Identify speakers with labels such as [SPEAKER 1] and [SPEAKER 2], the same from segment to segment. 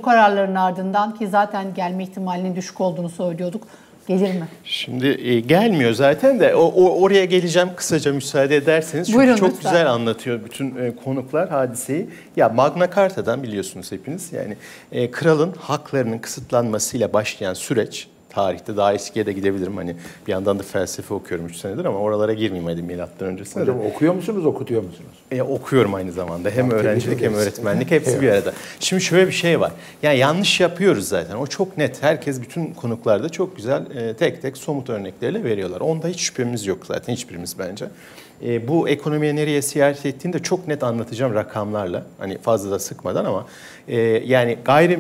[SPEAKER 1] kararların ardından ki zaten gelme ihtimalinin düşük olduğunu söylüyorduk. Gelir mi?
[SPEAKER 2] Şimdi gelmiyor zaten de oraya geleceğim kısaca müsaade ederseniz. Çünkü
[SPEAKER 1] Buyurun,
[SPEAKER 2] çok
[SPEAKER 1] lütfen.
[SPEAKER 2] güzel anlatıyor bütün konuklar hadiseyi. Ya Magna Carta'dan biliyorsunuz hepiniz yani kralın haklarının kısıtlanmasıyla başlayan süreç tarihte daha eskiye de gidebilirim. Hani bir yandan da felsefe okuyorum 3 senedir ama oralara girmeyeyim hadi milattan öncesine.
[SPEAKER 3] Hocam okuyor musunuz, okutuyor musunuz?
[SPEAKER 2] Okuyorum aynı zamanda. Hem öğrencilik hem öğretmenlik hepsi bir arada. Şimdi şöyle bir şey var. Yani yanlış yapıyoruz zaten. O çok net. Herkes bütün konuklarda çok güzel tek tek somut örnekleriyle veriyorlar. Onda hiç şüphemiz yok zaten hiçbirimiz bence. Bu ekonomiye nereye siyaset ettiğini de çok net anlatacağım rakamlarla. Hani fazla da sıkmadan ama yani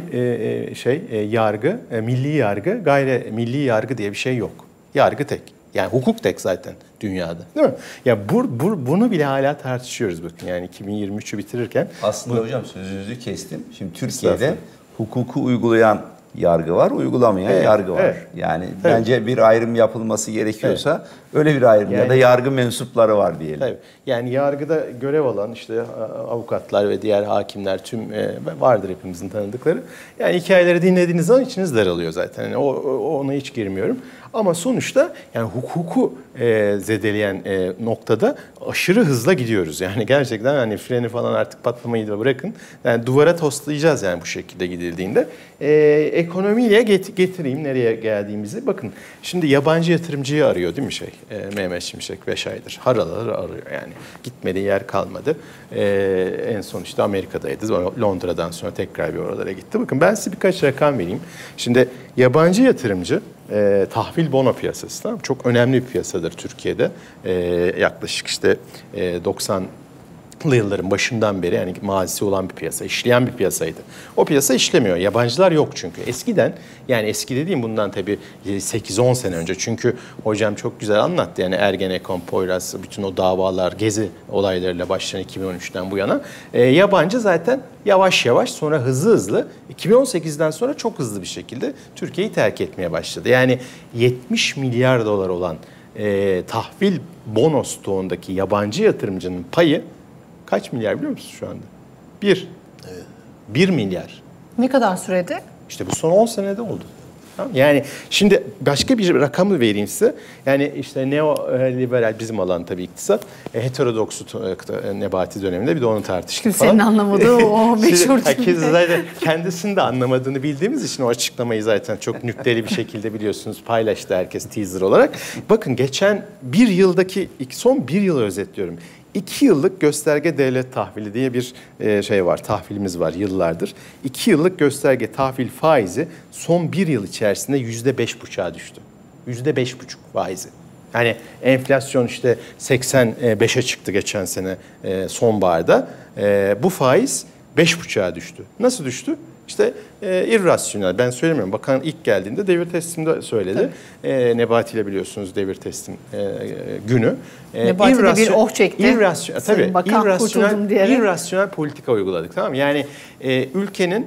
[SPEAKER 2] yargı, milli yargı, gayri milli yargı diye bir şey yok. Yargı tek. Yani hukuk tek zaten dünyada. Değil mi? Ya bunu bile hala tartışıyoruz bakın. Yani 2023'ü bitirirken.
[SPEAKER 4] Aslında hocam sözünüzü kestim. Şimdi Türkiye'de hukuku uygulayan yargı var, uygulamayan yargı var. Evet. Yani bence bir ayrım yapılması gerekiyorsa öyle bir ayrım ya da yargı mensupları var diyelim.
[SPEAKER 2] Tabii. Yani yargıda görev alan işte avukatlar ve diğer hakimler tüm vardır hepimizin tanıdıkları. Yani hikayeleri dinlediğiniz zaman içiniz daralıyor zaten. Yani ona hiç girmiyorum. Ama sonuçta yani hukuku zedeleyen noktada aşırı hızla gidiyoruz. Yani gerçekten hani freni falan artık patlamayı da bırakın. Yani duvara toslayacağız yani bu şekilde gidildiğinde. Ekonomiyle getireyim nereye geldiğimizi. Bakın şimdi yabancı yatırımcıyı arıyor değil mi Mehmet Şimşek 5 aydır. Harıl arıyor yani. Gitmediği yer kalmadı. En son işte Amerika'daydı. Londra'dan sonra tekrar bir oralara gitti. Bakın ben size birkaç rakam vereyim. Şimdi yabancı yatırımcı tahvil bono piyasası tamam, çok önemli bir piyasadır Türkiye'de. Yaklaşık işte 90'lı yılların başından beri yani mazisi olan bir piyasa, işleyen bir piyasaydı. O piyasa işlemiyor. Yabancılar yok çünkü. Eskiden yani eski dediğim bundan tabii 8-10 sene önce. Çünkü hocam çok güzel anlattı. Yani Ergenekon, Poyraz, bütün o davalar, gezi olaylarıyla başlayan 2013'ten bu yana. Yabancı zaten yavaş yavaş sonra hızlı 2018'den sonra çok hızlı bir şekilde Türkiye'yi terk etmeye başladı. Yani 70 milyar dolar olan tahvil bono stoğundaki yabancı yatırımcının payı kaç milyar biliyor musunuz şu anda? 1. Evet. 1 milyar.
[SPEAKER 1] Ne kadar sürede?
[SPEAKER 2] İşte bu son 10 senede oldu. Tamam. Yani şimdi başka bir rakamı vereyim size. Yani işte neoliberal bizim alan tabii iktisat. Heterodoksu Nebati döneminde bir de onu tartıştık
[SPEAKER 1] Kimsenin anlamadığı o meşhur
[SPEAKER 2] herkes zaten kendisinin de anlamadığını bildiğimiz için o açıklamayı zaten çok nükteli bir şekilde biliyorsunuz paylaştı herkes teaser olarak. Bakın geçen bir yıldaki son bir yılı özetliyorum. 2 yıllık gösterge devlet tahvili diye bir şey var, tahvilimiz var yıllardır. 2 yıllık gösterge tahvil faizi son 1 yıl içerisinde %5,5'a düştü. %5,5 faizi. Yani enflasyon işte 85'e çıktı geçen sene sonbaharda. Bu faiz 5,5'a düştü. Nasıl düştü? İşte irrasyonel. Ben söylemiyorum. Bakan ilk geldiğinde devir teslimde söyledi. Nebati ile biliyorsunuz devir teslim günü.
[SPEAKER 1] Nebati de bir oh çekti.
[SPEAKER 2] Tabii.
[SPEAKER 1] İrrasyonel
[SPEAKER 2] politika uyguladık. Tamam mı? Yani ülkenin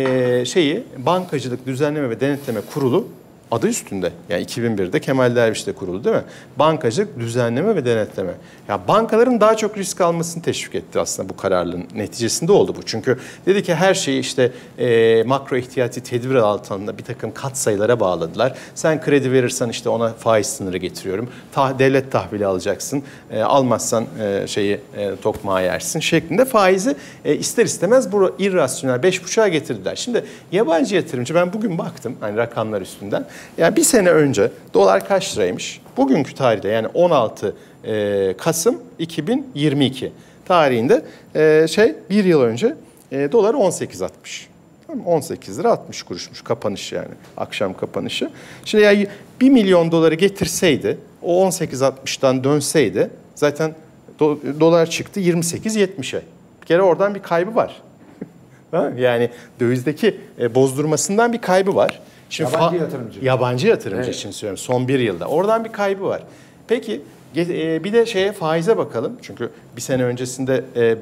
[SPEAKER 2] Bankacılık Düzenleme ve Denetleme Kurulu adı üstünde. Yani 2001'de Kemal Derviş'te kuruldu değil mi? Bankacılık, düzenleme ve denetleme. Ya bankaların daha çok risk almasını teşvik etti aslında bu kararın neticesinde oldu bu. Çünkü dedi ki her şeyi işte makro ihtiyati tedbir altında bir takım katsayılara bağladılar. Sen kredi verirsen işte ona faiz sınırı getiriyorum. Devlet tahvili alacaksın. Almazsan tokmağa yersin şeklinde faizi ister istemez bu irrasyonel 5,5'a getirdiler. Şimdi yabancı yatırımcı ben bugün baktım hani rakamlar üstünden. Yani bir sene önce dolar kaç liraymış? Bugünkü tarihte yani 16 Kasım 2022 tarihinde bir yıl önce dolar 18.60. 18 lira 60 kuruşmuş kapanış yani akşam kapanışı. Şimdi yani 1 milyon doları getirseydi o 18.60'dan dönseydi zaten dolar çıktı 28.70'e. Bir kere oradan bir kaybı var. Yani dövizdeki bozdurmasından bir kaybı var. Şimdi yabancı yatırımcı için söylüyorum son 1 yılda. Oradan bir kaybı var. Peki bir de faize bakalım. Çünkü bir sene öncesinde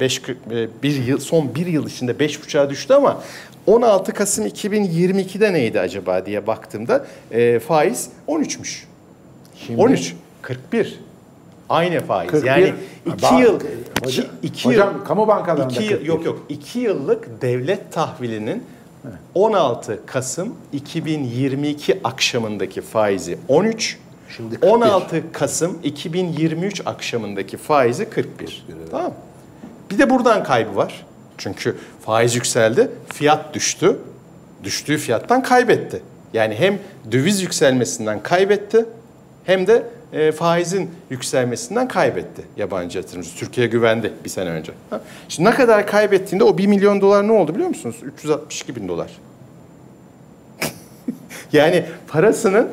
[SPEAKER 2] son 1 yıl içinde 5,5'a düştü ama 16 Kasım 2022'de neydi acaba diye baktığımda faiz 13'müş. Şimdi 13, 41. Aynı faiz.
[SPEAKER 3] 41,
[SPEAKER 2] yani 2 yıl
[SPEAKER 3] hocam kamu bankalarında
[SPEAKER 2] 2 yıllık devlet tahvilinin 16 Kasım 2022 akşamındaki faizi 13.
[SPEAKER 3] Şimdi 41.
[SPEAKER 2] 16 Kasım 2023 akşamındaki faizi 41. Tamam. Bir de buradan kaybı var. Çünkü faiz yükseldi, fiyat düştü. Düştüğü fiyattan kaybetti. Yani hem döviz yükselmesinden kaybetti hem de faizin yükselmesinden kaybetti yabancı yatırımcı. Türkiye güvendi bir sene önce. Şimdi ne kadar kaybettiğinde o 1 milyon dolar ne oldu biliyor musunuz? 362 bin dolar. Yani parasının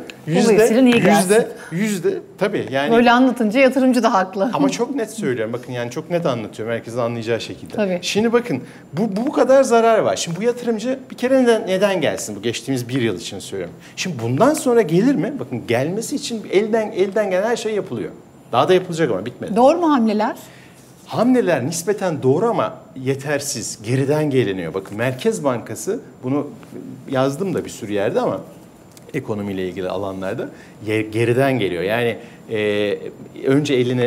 [SPEAKER 2] yüzde tabii yani.
[SPEAKER 1] Böyle anlatınca yatırımcı da haklı.
[SPEAKER 2] Ama çok net söylüyorum. Bakın yani çok net anlatıyorum. Herkesin anlayacağı şekilde.
[SPEAKER 1] Tabii.
[SPEAKER 2] Şimdi bakın bu kadar zarar var. Şimdi bu yatırımcı bir kere neden gelsin? Bu geçtiğimiz bir yıl için söylüyorum. Şimdi bundan sonra gelir mi? Bakın gelmesi için elden gelen her şey yapılıyor. Daha da yapılacak ama bitmedi.
[SPEAKER 1] Doğru mu hamleler?
[SPEAKER 2] Hamleler nispeten doğru ama yetersiz. Geriden geliniyor. Bakın Merkez Bankası bunu yazdım da bir sürü yerde ama ekonomiyle ilgili alanlarda geriden geliyor. Yani önce elini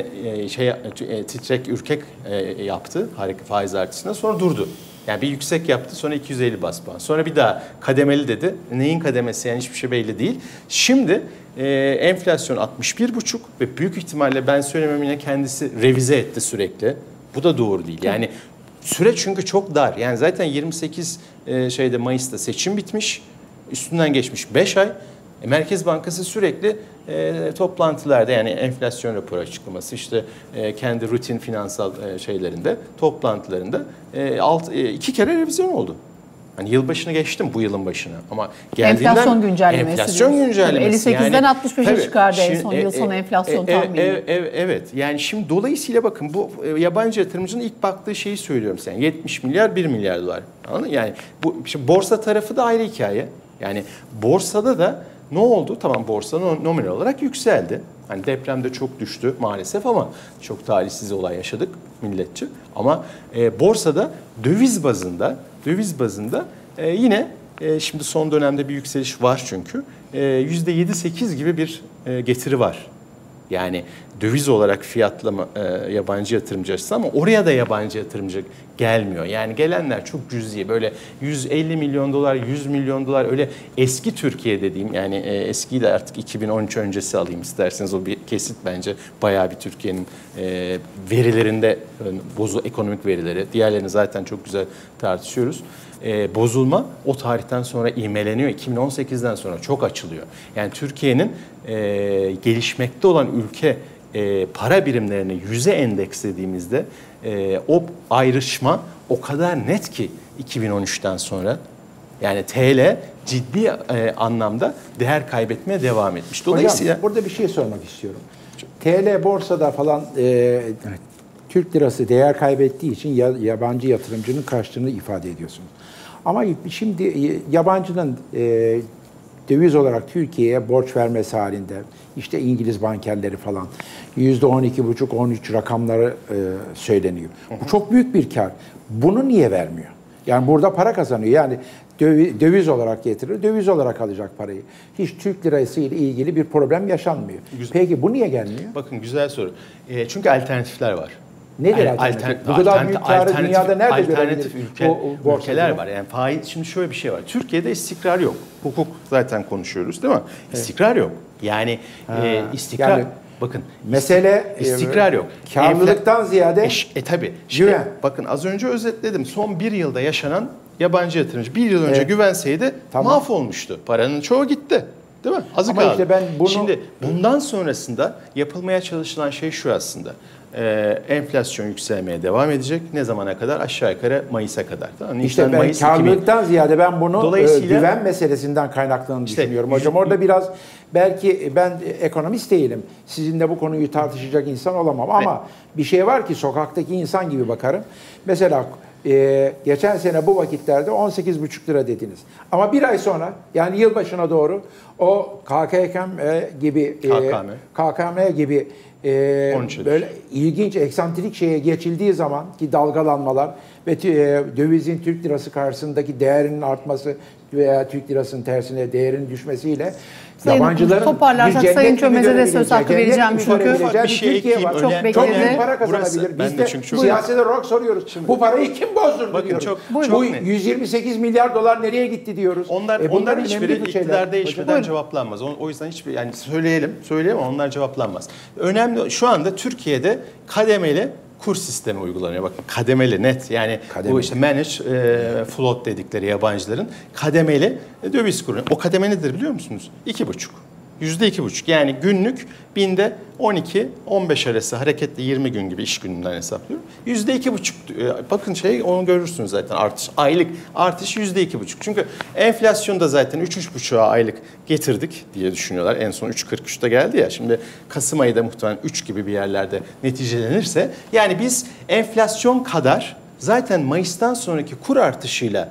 [SPEAKER 2] titrek ürkek yaptı faiz artışında, sonra durdu. Yani bir yüksek yaptı, sonra 250 bas puan. Sonra bir daha kademeli dedi. Neyin kademesi yani hiçbir şey belli değil. Şimdi enflasyon 61,5 ve büyük ihtimalle ben söylemem yine kendisi revize etti sürekli. Bu da doğru değil. Yani süre çünkü çok dar. Yani zaten 28 Mayıs'ta seçim bitmiş. Üstünden geçmiş 5 ay. Merkez Bankası sürekli toplantılarda yani enflasyon raporu açıklaması işte kendi rutin finansal şeylerinde toplantılarında 2 kere revizyon oldu. Hani yılbaşını geçtim bu yılın başına ama geldiğinden
[SPEAKER 1] enflasyon güncellemesi.
[SPEAKER 2] Enflasyon güncellemesi.
[SPEAKER 1] 58'den 65'e çıkardı en son yıl sonu enflasyon tahmini.
[SPEAKER 2] Evet. Yani şimdi dolayısıyla bakın bu yabancı yatırımcının ilk baktığı şeyi söylüyorum sen. 70 milyar 1 milyar dolar. Anladın mı? Yani bu şimdi borsa tarafı da ayrı hikaye. Yani borsada da ne oldu? Tamam borsa nominal olarak yükseldi. Hani depremde çok düştü maalesef ama çok talihsiz olay yaşadık milletçe. Ama borsada döviz bazında yine şimdi son dönemde bir yükseliş var çünkü. %7-8 gibi bir getiri var. Yani döviz olarak fiyatlama yabancı yatırımcı açısından ama oraya da yabancı yatırımcı gelmiyor. Yani gelenler çok cüzi böyle 150 milyon dolar, 100 milyon dolar öyle eski Türkiye dediğim yani eskiyi de artık 2013 öncesi alayım isterseniz o bir kesit bence bayağı bir Türkiye'nin verilerinde ekonomik verileri diğerlerini zaten çok güzel tartışıyoruz. Bozulma o tarihten sonra ivmeleniyor. 2018'den sonra çok açılıyor. Yani Türkiye'nin gelişmekte olan ülke para birimlerini 100'e endekslediğimizde o ayrışma o kadar net ki 2013'ten sonra yani TL ciddi anlamda değer kaybetmeye devam etmiş. Dolayısıyla
[SPEAKER 3] hocam, burada bir şey sormak istiyorum. TL borsada falan Türk lirası değer kaybettiği için yabancı yatırımcının kaçtığını ifade ediyorsunuz. Ama şimdi yabancının döviz olarak Türkiye'ye borç vermesi halinde işte İngiliz bankerleri falan %12,5-13 rakamları söyleniyor. Bu çok büyük bir kar. Bunu niye vermiyor? Yani burada para kazanıyor. Yani döviz olarak getirir, döviz olarak alacak parayı. Hiç Türk lirası ile ilgili bir problem yaşanmıyor. Peki bu niye gelmiyor?
[SPEAKER 2] Bakın güzel soru. Çünkü alternatifler var.
[SPEAKER 3] Nedir alternatif? Bu kadar büyük karı dünyada nerede
[SPEAKER 2] alternatif ülkeler
[SPEAKER 3] var?
[SPEAKER 2] var. Yani faiz şimdi şöyle bir şey var. Türkiye'de istikrar yok. Hukuk zaten konuşuyoruz değil mi? Evet. İstikrar yok. Yani istikrar yani, bakın
[SPEAKER 3] mesele
[SPEAKER 2] istikrar yok.
[SPEAKER 3] Karlılıktan ziyade
[SPEAKER 2] tabii. Şimdi bakın az önce özetledim. Son bir yılda yaşanan yabancı yatırımcı bir yıl önce güvenseydi mahvolmuştu. Paranın çoğu gitti. Değil mi? Azı kaldı.
[SPEAKER 3] Işte ben bunu...
[SPEAKER 2] Şimdi bundan sonrasında yapılmaya çalışılan şey şu aslında. Enflasyon yükselmeye devam edecek. Ne zamana kadar? Aşağı yukarı Mayıs'a kadar. Tamam.
[SPEAKER 3] İşte ben karlılıktan ziyade ben bunu güven meselesinden kaynaklandığını düşünüyorum. Hocam orada biraz belki ben ekonomist değilim. Sizinle bu konuyu tartışacak insan olamam ama bir şey var ki sokaktaki insan gibi bakarım. Mesela geçen sene bu vakitlerde 18,5 lira dediniz. Ama bir ay sonra yani yılbaşına doğru o KKM gibi böyle ilginç, eksantrik şeye geçildiği zaman ki dalgalanmalar ve dövizin Türk lirası karşısındaki değerinin artması veya Türk lirasının tersine değerinin düşmesiyle yabancıların
[SPEAKER 1] toparlarsak Sayın Çömez'e de söz hakkı vereceğim çünkü
[SPEAKER 2] bir şey ekleyeyim.
[SPEAKER 1] Çok bekledi.
[SPEAKER 3] Çok büyük para kazanabilir. Biz de siyasete olarak soruyoruz. Şimdi, bu parayı kim bozdurdu diyoruz. Bu 128 milyar dolar nereye gitti diyoruz.
[SPEAKER 2] Onların hiçbiri iktidar değişmeden cevaplanmaz. O yüzden hiçbir, yani söyleyeyim ama onlar cevaplanmaz. Önemli şu anda Türkiye'de kademeli kur sistemi uygulanıyor. Bakın kademeli net, yani bu işte manage float dedikleri yabancıların kademeli döviz kuru. O kademe nedir biliyor musunuz? 2,5. %2,5. Yani günlük binde 12-15 arası hareketli 20 gün gibi iş gününden hesaplıyorum. %2,5. Bakın onu görürsünüz zaten artış. Aylık artış %2,5. Çünkü enflasyonu da zaten 3-3,5'a aylık getirdik diye düşünüyorlar. En son 3,43'te geldi ya. Şimdi Kasım ayı da muhtemelen 3 gibi bir yerlerde neticelenirse. Yani biz enflasyon kadar zaten Mayıs'tan sonraki kur artışıyla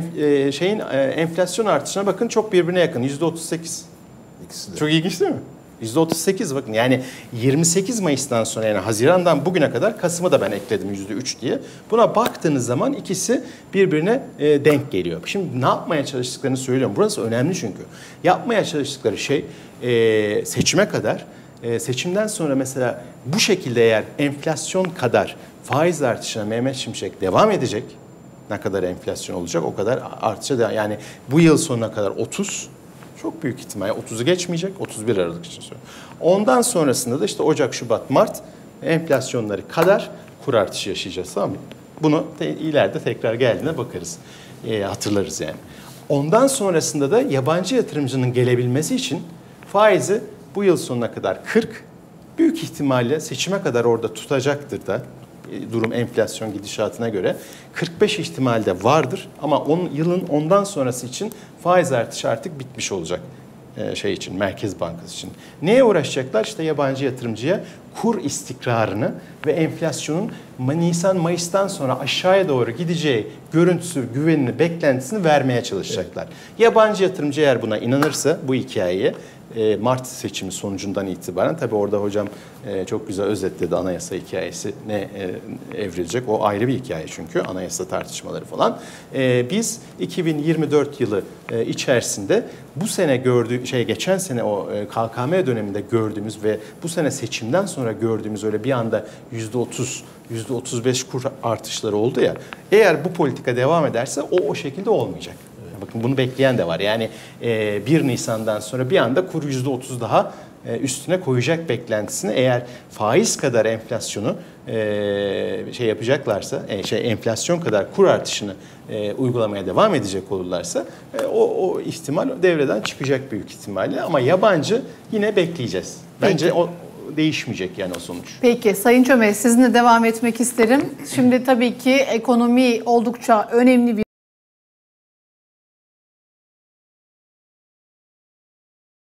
[SPEAKER 2] enflasyon artışına bakın çok birbirine yakın. %38. Çok ilginç değil mi? %38 bakın, yani 28 Mayıs'tan sonra, yani Haziran'dan bugüne kadar, Kasım'ı da ben ekledim %3 diye. Buna baktığınız zaman ikisi birbirine denk geliyor. Şimdi ne yapmaya çalıştıklarını söylüyorum. Burası önemli çünkü. Yapmaya çalıştıkları şey seçime kadar, seçimden sonra mesela bu şekilde eğer enflasyon kadar faiz artışına Mehmet Şimşek devam edecek, ne kadar enflasyon olacak o kadar artışa da, yani bu yıl sonuna kadar 30, çok büyük ihtimal 30'u geçmeyecek, 31 Aralık için söylüyorum. Ondan sonrasında da işte Ocak, Şubat, Mart enflasyonları kadar kur artışı yaşayacağız, tamam mı? Bunu ileride tekrar geldiğinde bakarız, hatırlarız yani. Ondan sonrasında da yabancı yatırımcının gelebilmesi için faizi bu yıl sonuna kadar 40, büyük ihtimalle seçime kadar orada tutacaktır da, durum enflasyon gidişatına göre 45 ihtimalde vardır ama yılın ondan sonrası için faiz artışı artık bitmiş olacak için, Merkez Bankası için. Neye uğraşacaklar? İşte yabancı yatırımcıya kur istikrarını ve enflasyonun Nisan-Mayıs'tan sonra aşağıya doğru gideceği görüntüsü, güvenini, beklentisini vermeye çalışacaklar. Evet. Yabancı yatırımcı eğer buna inanırsa bu hikayeye, Mart seçimi sonucundan itibaren, tabii orada hocam çok güzel özetledi anayasa hikayesi ne evrilecek, o ayrı bir hikaye çünkü anayasa tartışmaları falan. Biz 2024 yılı içerisinde bu sene geçen sene o KKM döneminde gördüğümüz ve bu sene seçimden sonra gördüğümüz öyle bir anda %30, %35 kur artışları oldu ya, eğer bu politika devam ederse o şekilde olmayacak. Bakın bunu bekleyen de var. Yani 1 Nisan'dan sonra bir anda kur %30 daha üstüne koyacak beklentisini, eğer faiz kadar enflasyonu yapacaklarsa, enflasyon kadar kur artışını uygulamaya devam edecek olurlarsa o ihtimal devreden çıkacak büyük ihtimalle, ama yabancı yine bekleyeceğiz. Bence peki, o değişmeyecek yani o sonuç. Peki
[SPEAKER 1] Sayın Çömez, sizinle devam etmek isterim. Şimdi tabii ki ekonomi oldukça önemli bir